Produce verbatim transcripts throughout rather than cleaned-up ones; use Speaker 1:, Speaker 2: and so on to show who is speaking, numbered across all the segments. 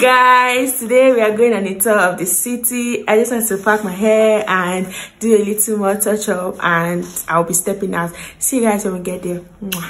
Speaker 1: Guys, today we are going on a tour of the city. I just want to pack my hair and do a little more touch up, and I'll be stepping out. See you guys when we get there. Mwah.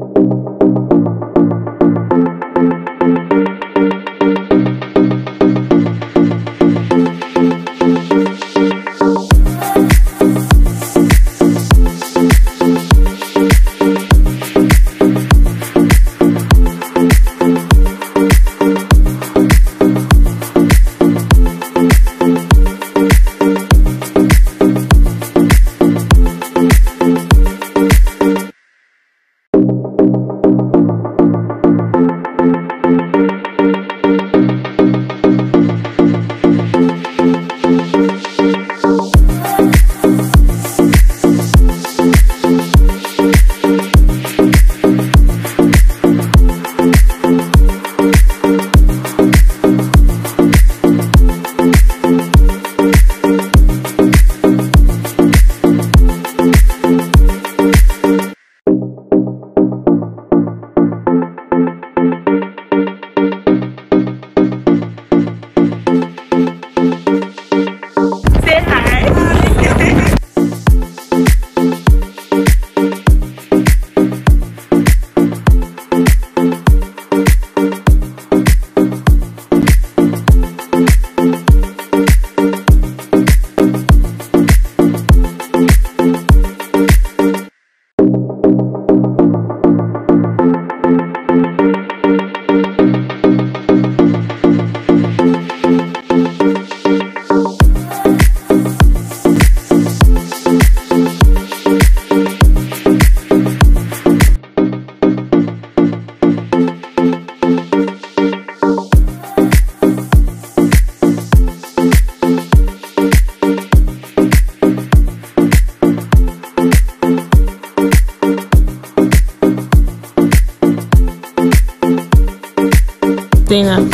Speaker 2: Dana.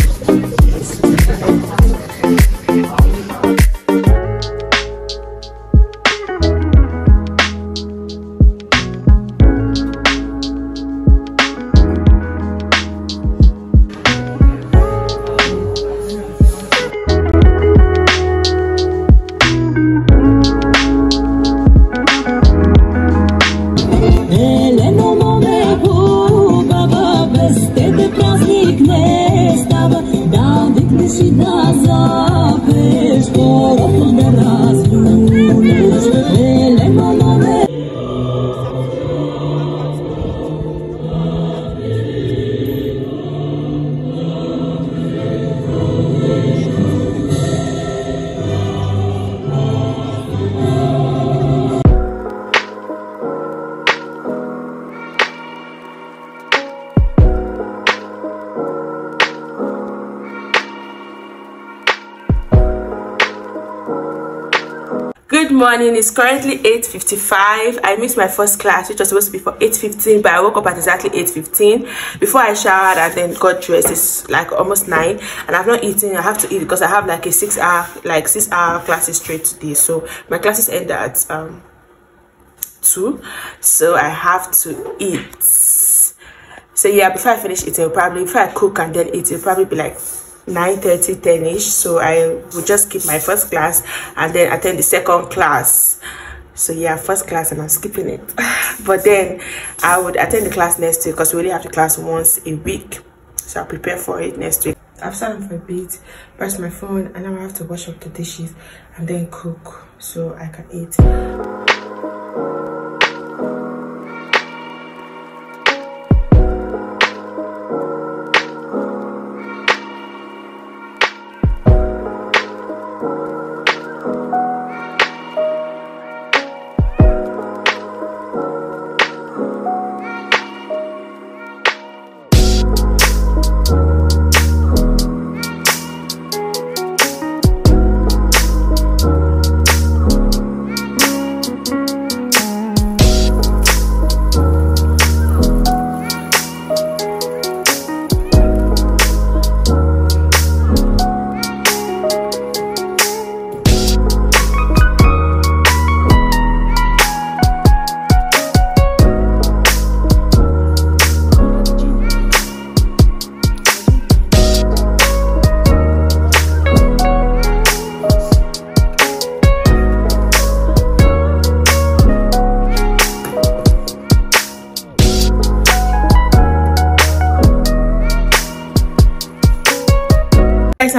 Speaker 1: Good morning. It's currently eight fifty-five. I missed my first class, which was supposed to be for eight fifteen, but I woke up at exactly eight fifteen. Before I showered and then got dressed, it's like almost nine, and I've not eaten. I have to eat because I have like a six hour like six hour classes straight today. So my classes end at um two, so I have to eat. So yeah, before I finish eating, probably before I cook and then eat, it'll probably be like nine thirty, ten ish. So I will just skip my first class and then attend the second class. So yeah, first class and I'm skipping it. But then I would attend the class next week because we only have the class once a week. So I'll prepare for it next week. I've sat down for a bit, pressed my phone, and now I have to wash up the dishes and then cook so I can eat.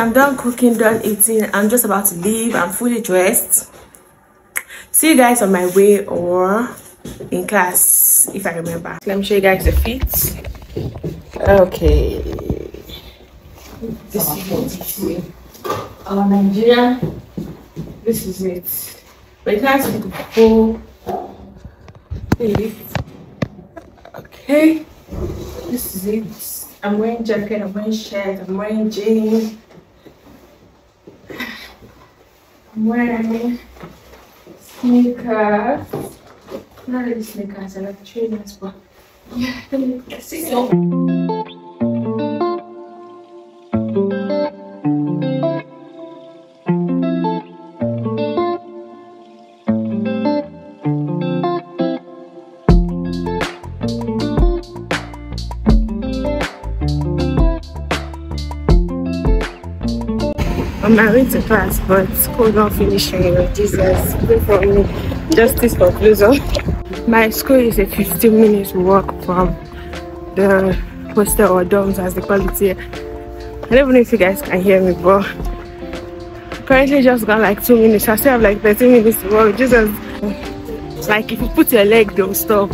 Speaker 1: I'm done cooking, done eating. I'm just about to leave. I'm fully dressed. See you guys on my way or in class if I remember. Let me show you guys the feet. Okay, this is it. Our Nigeria, this is it. But you can't see the full feet. Okay, this is it. I'm wearing jacket, I'm wearing shirt, I'm wearing jeans, I'm wearing sneakers. Not really sneakers, I like trainers, but yeah, let me see. So I'm married to class, but school not finishing. Jesus, pray for me. Justice for closer. My school is a fifteen minutes walk from the hostel or dorms as they call it here. I don't even know if you guys can hear me, but currently just got like two minutes. I still have like thirty minutes to walk. Jesus, like if you put your leg, they'll stop.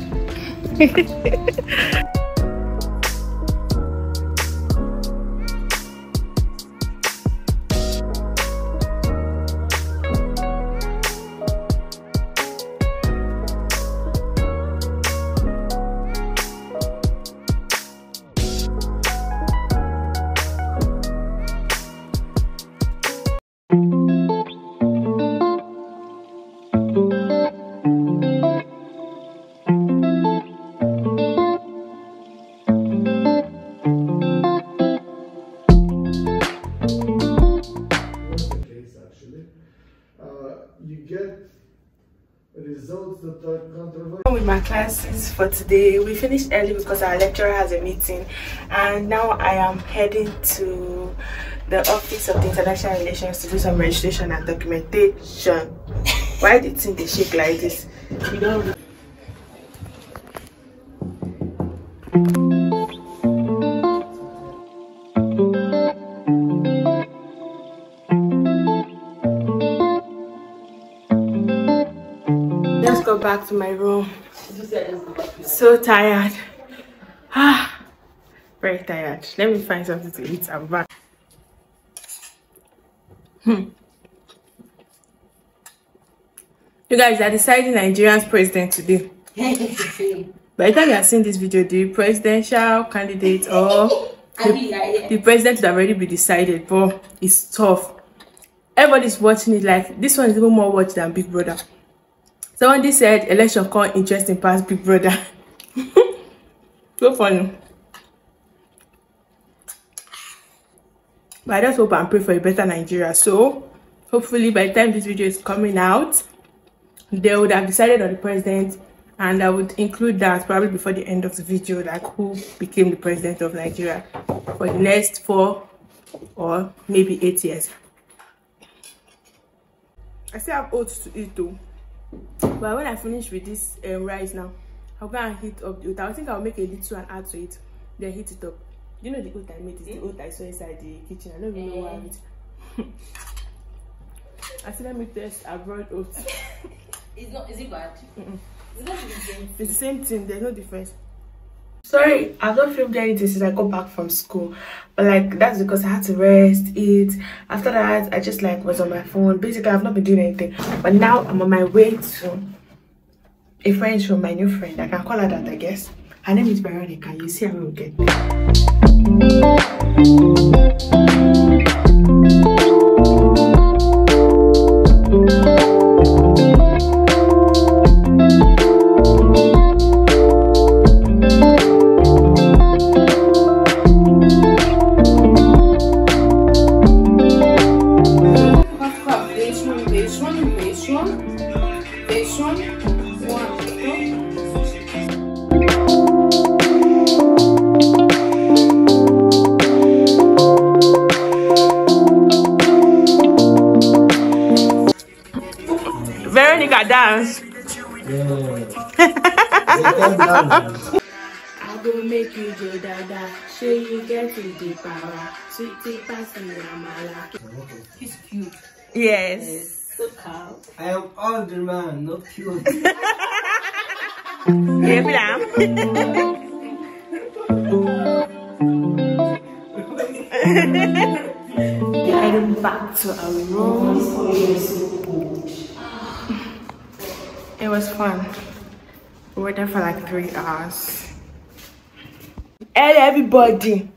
Speaker 2: Results that are controversial.
Speaker 1: With my classes for today, we finished early because our lecturer has a meeting, and now I am heading to the office of the international relations to do some registration and documentation. Why did they shake like this? You don't. Let's go back to my room. So tired. Ah, very tired. Let me find something to eat. I'm back. Hmm. You guys are deciding Nigerian's president today. By the time you are seeing this video, the presidential candidate or the, the president would already be decided, but it's tough. Everybody's watching it. Like this one is even more watched than Big Brother. Somebody said election can't interesting past Big Brother. So funny. But I just hope and pray for a better Nigeria. So hopefully by the time this video is coming out, they would have decided on the president, and I would include that probably before the end of the video, like who became the president of Nigeria for the next four or maybe eight years. I still have oats to eat though. But when I finish with this um, rice now, I'll go and heat up the oat. I think I'll make a little and add to it, then heat it up. You know the oat I made is the oat I saw inside the kitchen. I don't even know why it. I said let me test abroad oats.
Speaker 3: It's not. Is it bad?
Speaker 1: Mm-mm.
Speaker 3: It's not the same.
Speaker 1: It's the same thing. There's no difference. Sorry, I've not filmed anything since I got back from school, but like that's because I had to rest, eat. After that, I just like was on my phone. Basically, I've not been doing anything. But now I'm on my way to a friend's room, my new friend. I can call her that, I guess. Her name is Veronica. You see how we'll get there. Veronica dance.
Speaker 2: Yeah.
Speaker 1: go make you do dada. Show you get to the power. Sweetie passing Amala.
Speaker 3: He's cute.
Speaker 1: Yes.
Speaker 3: Yes. So calm.
Speaker 2: I am older man, not cute.
Speaker 1: Yeah, madam. Heading back to our room. It was fun. We were there for like three hours. Hello, everybody.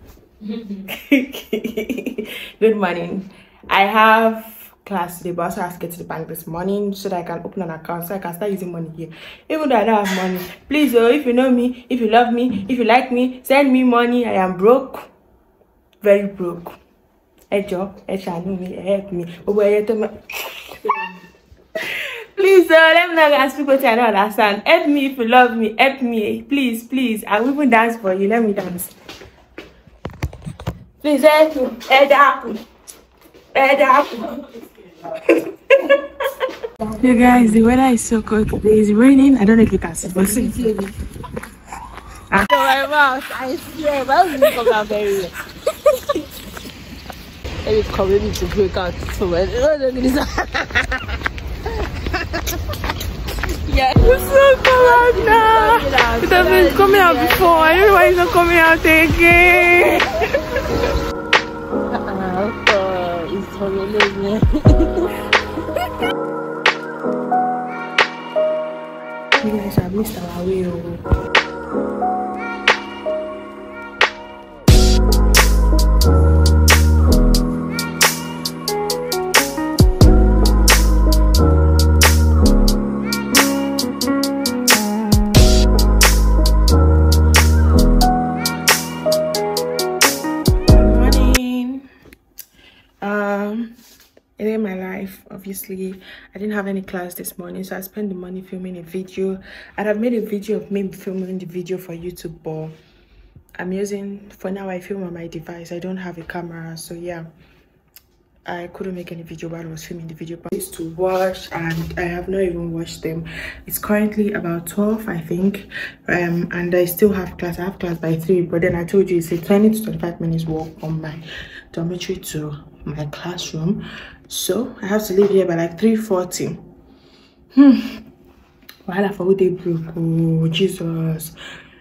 Speaker 1: Good morning. I have class today, but I also have to get to the bank this morning so that I can open an account so I can start using money here. Even though I don't have money, please, oh, if you know me, if you love me, if you like me, send me money. I am broke, very broke. Hey, Joe, hey, Shanu, me, help me. Please, uh, let me not ask people to I don't understand. Help me if you love me. Help me, please, please. I will even dance for you. Let me dance. Please help me. Head up. Head up. You guys, the weather is so cold today. It's raining. I don't know if you can see, but see. Ah.
Speaker 3: So my mouth, I swear, my mouth will come out very well. Let me come in to break out. So when yeah,
Speaker 1: It's so cold out now. It has been coming out before. I don't know why it's not coming out again.
Speaker 3: uh, it's horrible.
Speaker 1: You guys have missed our way. My life, obviously I didn't have any class this morning, so I spent the money filming a video, and I've made a video of me filming the video for YouTube, but I'm using, for now I film on my device. I don't have a camera, so yeah, I couldn't make any video while I was filming the video. But it's to watch, and I have not even watched them. It's currently about twelve, I think, um and I still have class. I have class by three, but then I told you it's a twenty to twenty-five minutes walk from my dormitory to my classroom, so I have to leave here by like three forty. Hmm while I forgot they broke. Oh Jesus.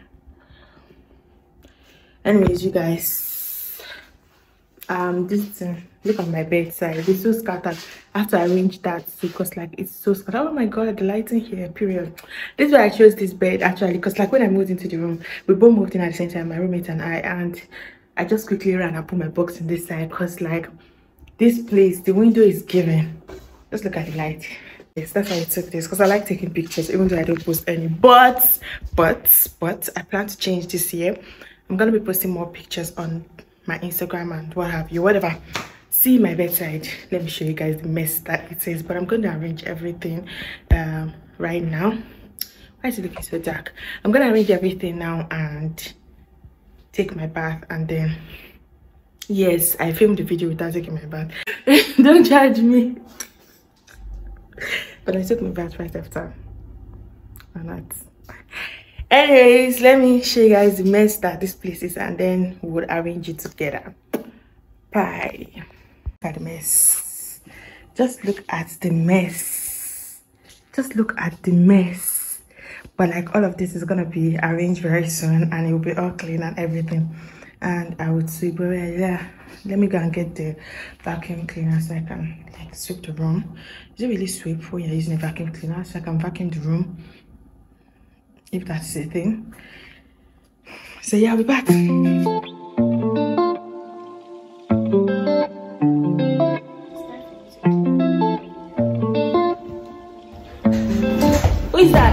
Speaker 1: Anyways, you guys, um this thing, look at my bedside. It's so scattered. I have to arrange that because like it's so scattered. Oh my god, the lighting here, period. This is why I chose this bed actually, because like when I moved into the room, we both moved in at the same time, my roommate and I, and I just quickly ran and put my box in this side because like this place, the window is giving. Just look at the light. Yes, that's why I took this, because I like taking pictures even though I don't post any. But but but I plan to change this year. I'm gonna be posting more pictures on my Instagram and what have you, whatever. See my bedside. Let me show you guys the mess that it is, but I'm going to arrange everything um right now. Why is it looking so dark? I'm gonna arrange everything now and take my bath, and then yes, I filmed the video without taking my bath. Don't judge me. But I took my bath right after. Or not. Anyways, let me show you guys the mess that this place is, and then we'll arrange it together. Bye. Look at the mess. Just look at the mess. Just look at the mess. But like all of this is gonna be arranged very soon, and it will be all clean and everything. And I would sweep. But yeah, let me go and get the vacuum cleaner so I can like sweep the room. Is it really sweep when you're using a vacuum cleaner? So I can vacuum the room, if that's the thing. So yeah, I'll be back. Who is that?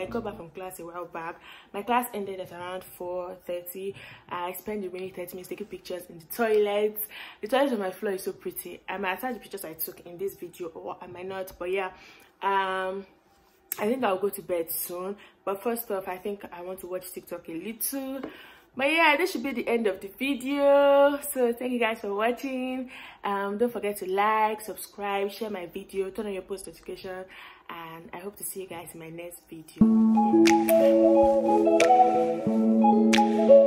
Speaker 1: got back from class a while back. My class ended at around four thirty. I spent the remaining thirty minutes taking pictures in the toilet. The toilet on my floor is so pretty. I might attach the pictures I took in this video, or I might not, but yeah, um I think I'll go to bed soon. But first off, I think I want to watch TikTok a little. But yeah, this should be the end of the video. So thank you guys for watching. Um don't forget to like, subscribe, share my video, turn on your post notification, and I hope to see you guys in my next video.